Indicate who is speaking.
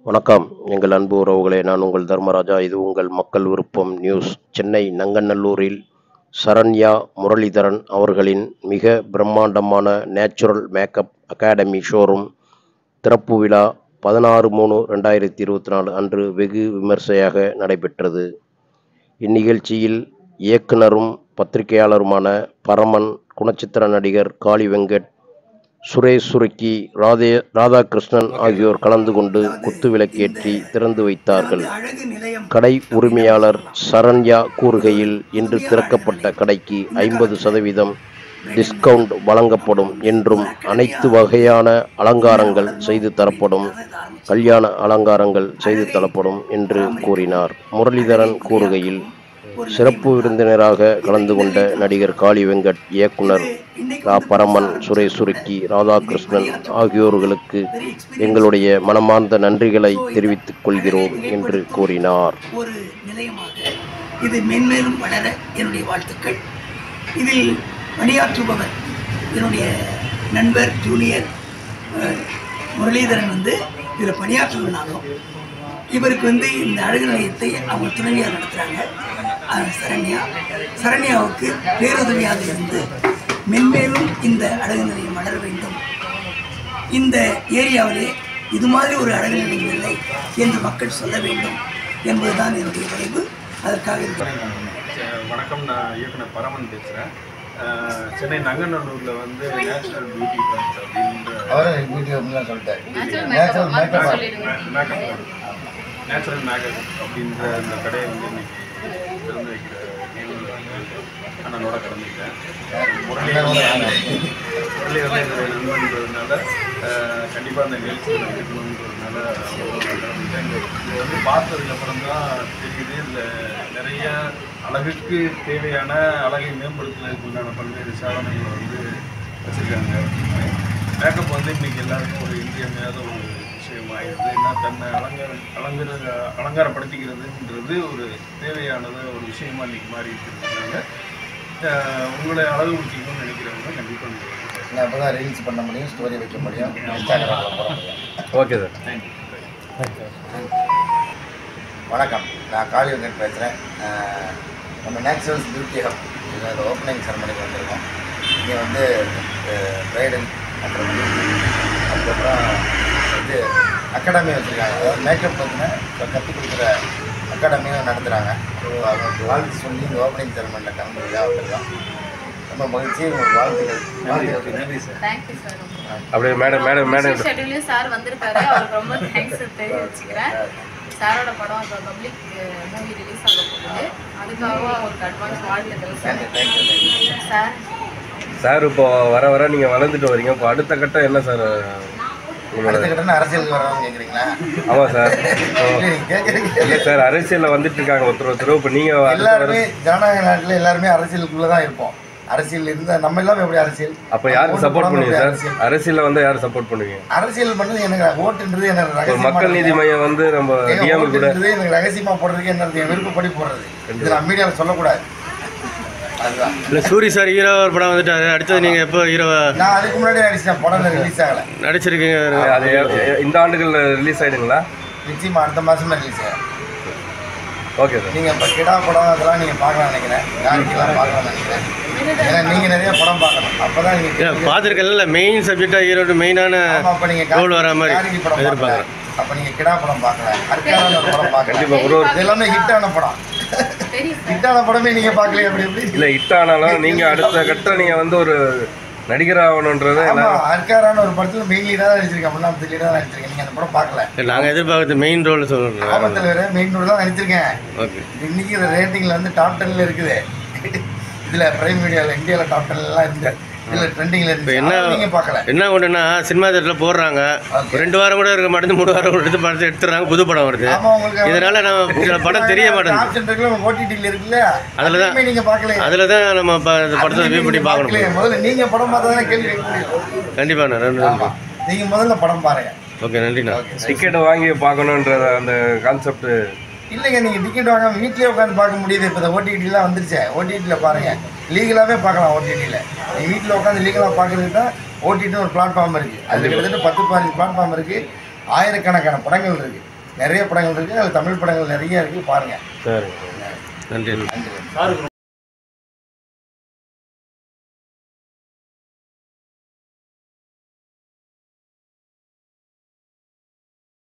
Speaker 1: வணக்கம் எங்கள் அன்பு உறவுகளே, நான் உங்கள் தர்மராஜா. இது உங்கள் மக்கள் விருப்பம் நியூஸ். சென்னை நங்கநல்லூரில் சரண்யா முரளிதரன் அவர்களின் மிக பிரம்மாண்டமான நேச்சுரல் மேக்கப் அகாடமி ஷோரூம் திறப்பு விழா 16/3/2024 அன்று வெகு விமர்சையாக நடைபெற்றது. இந்நிகழ்ச்சியில் இயக்குனரும் பத்திரிகையாளருமான பரமன், குணச்சித்திர நடிகர் காளி வெங்கட், சுரேஷ் சுருக்கி, ராதாகிருஷ்ணன் ஆகியோர் கலந்து கொண்டு குத்துவிளக்கேற்றி திறந்து வைத்தார்கள். கடை உரிமையாளர் சரண்யா கூறுகையில், இன்று திறக்கப்பட்ட கடைக்கு 50% டிஸ்கவுண்ட் வழங்கப்படும் என்றும், அனைத்து வகையான அலங்காரங்கள் செய்து தரப்படும், கல்யாண அலங்காரங்கள் செய்து தரப்படும் என்று கூறினார். முரளிதரன் கூறுகையில், சிறப்பு விருந்தினராக கலந்து கொண்ட நடிகர் காளி வெங்கட், இயக்குனர் பரமன், சுரேஷ் சுருக்கி, ராதாகிருஷ்ணன் ஆகியோர்களுக்கு எங்களுடைய மனமார்ந்த நன்றிகளை தெரிவித்துக் கொள்கிறோம் என்று கூறினார்.
Speaker 2: ஒரு நிலையமாக இது மென்மேலும் வளர என்னுடைய வாழ்த்துக்கள். இதில் பணியாற்றுபவர் என்னுடைய நண்பர் ஜூனியர் முரளிதரன் இதில் பணியாற்றுவதனாலும், இவருக்கு இந்த அழகு நிலையத்தை அவங்க துணைவியார் நடத்துகிறாங்க. சரண்யாவுக்கு பேருதவியாக இருந்து மென்மேலும் இந்த அழகு நிலையம் வளர வேண்டும். இந்த ஏரியாவிலே இது மாதிரி ஒரு அழகு நிலையம் இல்லை என்று மக்கள் சொல்ல வேண்டும் என்பதுதான் என்னுடைய விளைவு. அதற்காக
Speaker 3: வணக்கம், நான் இயக்குனர் பரமன் பேசுகிறேன். சென்னை நங்கநல்லூரில் natural beauty park natural makeup அப்படின்ற இந்த கடையை இன்னைக்கு திறந்து வைக்கிற அண்ணனோட கலந்துக்கிட்டேன். முரளி என்னுடைய நண்பன்றதுனால கண்டிப்பாக அந்த நிகழ்ச்சி இருக்கணுன்றதுனால கலந்துக்கிட்டேன். இது பார்த்ததுக்கப்புறம் தான் தெரியுது, இதில் நிறைய அழகுக்கு தேவையான அழகை மேம்படுத்துவதற்கு உண்டான பல்வேறு சாதனைகளை வச்சுருக்காங்க. மேக்கப் இன்றைக்கி எல்லாருக்கும் ஒரு இன்றியமையாத ஒரு விஷயமாகிடுது. ஏன்னா தன்னை அலங்காரப்படுத்திக்கிறதுன்றது ஒரு தேவையானது ஒரு விஷயமா இன்றைக்கி மாறி இருக்கிறதுனால உங்களுடைய அழகு ஊட்டிக்கணும்னு நினைக்கிறவங்க கண்டிப்பாக
Speaker 4: நான் அப்போ தான் ரீல்ஸ் பண்ண முடியும், ஸ்டோரி வைக்க முடியும், இன்ஸ்டாகிராமில் போட முடியும்.
Speaker 3: Okay sir, thank you.
Speaker 4: வணக்கம், நான் காளி வெங்கட் பேசுகிறேன். நம்ம நேச்சுரல்ஸ் பியூட்டி ஹப் இதோட ஓப்பனிங் செரமனிக்கு வந்திருக்கோம். இங்கே ப்ரைடல் அதுக்கப்புறம் அகாடமி வச்சுருக்காங்க. அதாவது மேக்கப் கற்றுக் கொடுக்குற அகாடமியும் நடத்துகிறாங்க. ஸோ அவங்களுக்கு வாழ்த்து சொல்லி இந்த ஓப்பனிங் செரமனியில் கலந்து வந்திருக்கோம். ரொம்ப மகிழ்ச்சி, உங்களுக்கு வாழ்த்துக்கள்.
Speaker 3: நன்றி சார்.
Speaker 5: Thank you sir.
Speaker 3: அப்படியே மேடம்
Speaker 5: ஷெட்யூல்லையும் சார் வந்திருக்காரு. அவருக்கு ரொம்ப தேங்க்ஸ் தெரிவிச்சுக்கிறேன். சாரோட படம் இப்போ பப்ளிக் மூவி ரிலீஸ் ஆக போகுது. அதுக்காக அவருக்கு அட்வான்ஸ் வாழ்த்துக்கள் சார்.
Speaker 3: சார் இப்போ வர நீங்கள் வளர்ந்துட்டு வரீங்க. இப்போ அடுத்த கட்டம் என்ன சார்?
Speaker 4: அடுத்த கட்டம்னா அரசியலுக்கு வரணும்னு கேட்குறீங்களா?
Speaker 3: ஆமாம் சார். இல்லை சார், அரசியலில் வந்துட்டு இருக்காங்க ஒருத்தர். இப்போ நீங்கள்
Speaker 4: எல்லாருமே ஜனநாயக நாட்டில் எல்லாருமே அரசியலுக்குள்ளே தான் இருப்போம். அரசியல் இருந்தால் நம்ம எல்லாமே எப்படி அரசியல்?
Speaker 3: அப்போ யாருக்கு சப்போர்ட் பண்ணுவீங்க சார்? அரசியலில் யார் சப்போர்ட் பண்ணுவீங்க?
Speaker 4: அரசியல் பண்ணது எனக்கு ஓட்டுன்றது எனக்கு
Speaker 3: மக்கள் நீதி மையம் நம்ம டிஎம் கூட
Speaker 4: எனக்கு ரகசியமாக போடுறதுக்கு என்ன விருப்பப்படி போடுறது. இது நான் மீடியாவில் சொல்லக்கூடாது. அதுதான்.
Speaker 6: இல்லை, சூரி சார் ஹீரோ ஒரு படம் வந்துட்டாரு. அடுத்தது நீங்கள் எப்போ ஹீரோ?
Speaker 4: நான் அதுக்கு முன்னாடியே நடிச்சிட்டேன். படம் ரிலீஸ் ஆகலை.
Speaker 6: நடிச்சிருக்கீங்க.
Speaker 3: அது இந்த ஆண்டுகளில் ரிலீஸ் ஆகிடுங்களா?
Speaker 4: நிச்சயமாக அடுத்த மாதமே ரிலீஸ் ஆகும்.
Speaker 3: Okay sir.
Speaker 4: நீங்கள் இப்போ கிடா படம் அதெல்லாம் நீங்கள் பார்க்கலாம்னு நினைக்கிறேன். யாருக்கெல்லாம் பார்க்கலாம்னு நினைக்கிறேன். ஏன்னா நீங்கள் நிறைய படம் பார்க்கணும். அப்போ தான் நீங்கள்
Speaker 6: பார்த்துருக்கல மெயின் சப்ஜெக்டாக ஹீரோட மெயினான
Speaker 4: அப்போ நீங்கள்
Speaker 6: ரோல் வர மாதிரி
Speaker 4: படம் எதிர்பார்க்குறேன். அப்போ நீங்கள் கிடா படம் பார்க்கல, அர்க்கான ஒரு படம் பார்க்கலாம். இது எல்லாமே ஹிட்டான படம். ஹிட்டான படமே நீங்கள் பார்க்கல எப்படி எப்படி?
Speaker 3: இல்லை, ஹிட் ஆனாலும் நீங்கள் அடுத்த கட்டம் நீங்கள் ஒரு நடிகர் ஆகணுன்றது.
Speaker 4: அர்க்காரான ஒரு படத்தில் மெயின் லீடாக நடிச்சிருக்கேன். முன்னாள் லீடாக நடிச்சிருக்கேன். நீங்கள் அந்த படம் பார்க்கல.
Speaker 6: நாங்கள் எதிர்பார்க்கறது மெயின் ரோல் சொல்கிறேன்.
Speaker 4: ஆபத்தில் வேறு மெயின் ரோல் தான் நடிச்சிருக்கேன்.
Speaker 6: ஓகே.
Speaker 4: இன்னைக்கு இந்த ரேட்டிங்கில் டாப் 10ல் இருக்குது. இதில் பிரைம் மீடியாவில் இந்தியாவில் டாப் 10லாம் இருக்குது. இதில் ட்ரெண்டிங்கில் இருக்குது.
Speaker 6: என்ன
Speaker 4: நீங்கள் பார்க்கல?
Speaker 6: என்ன ஒன்றுனா, சினிமா தேட்டரில் போடுறாங்க, 2 வாரம் கூட இருக்க மாட்டேங்குது, 3 வாரம் கூட எடுத்து படத்தை எடுத்துறாங்க, புது படம் வருது. இதனால நம்ம சில படம் தெரிய மாட்டேங்குது.
Speaker 4: ஓடிடியில் இருக்குல்ல,
Speaker 6: அதில் தான்
Speaker 4: நீங்கள் பார்க்கல.
Speaker 6: அதில் தான் நம்ம படத்தை ரிவ்யூ பண்ணி பார்க்கணும்.
Speaker 4: முதல்ல நீங்கள் படம் பார்த்தா தான் கேள்வி கேட்க முடியும்.
Speaker 6: கண்டிப்பாண்ணா, நன்றி.
Speaker 4: நீங்கள் முதல்ல படம் பாருங்கள்.
Speaker 6: ஓகே, நன்றிண்ணா.
Speaker 3: டிக்கெட்டை வாங்கி பார்க்கணுன்ற அந்த கான்செப்ட்
Speaker 4: இல்லைங்க. நீங்கள் டிக்கெட் வாங்காமல் வீட்டிலே உட்காந்து பார்க்க முடியுது. இப்போ இந்த ஓடிடிலாம் வந்துருச்சு. ஓடிடியில் பாருங்கள், லீகலாகவே பார்க்கலாம். ஓடிடியில் நீங்கள் வீட்டில் உட்காந்து லீகலாக பார்க்குறதுக்கு தான் ஓடிடின்னு ஒரு பிளாட்ஃபார்ம் இருக்குது. அது கிட்டத்தட்ட 10-15 பிளாட்ஃபார்ம் இருக்குது. ஆயிரக்கணக்கான படங்கள் இருக்குது. நிறைய படங்கள் இருக்குது, அது தமிழ் படங்கள் நிறைய இருக்குது, பாருங்கள்.
Speaker 6: சரி, நன்றி.
Speaker 4: நன்றி.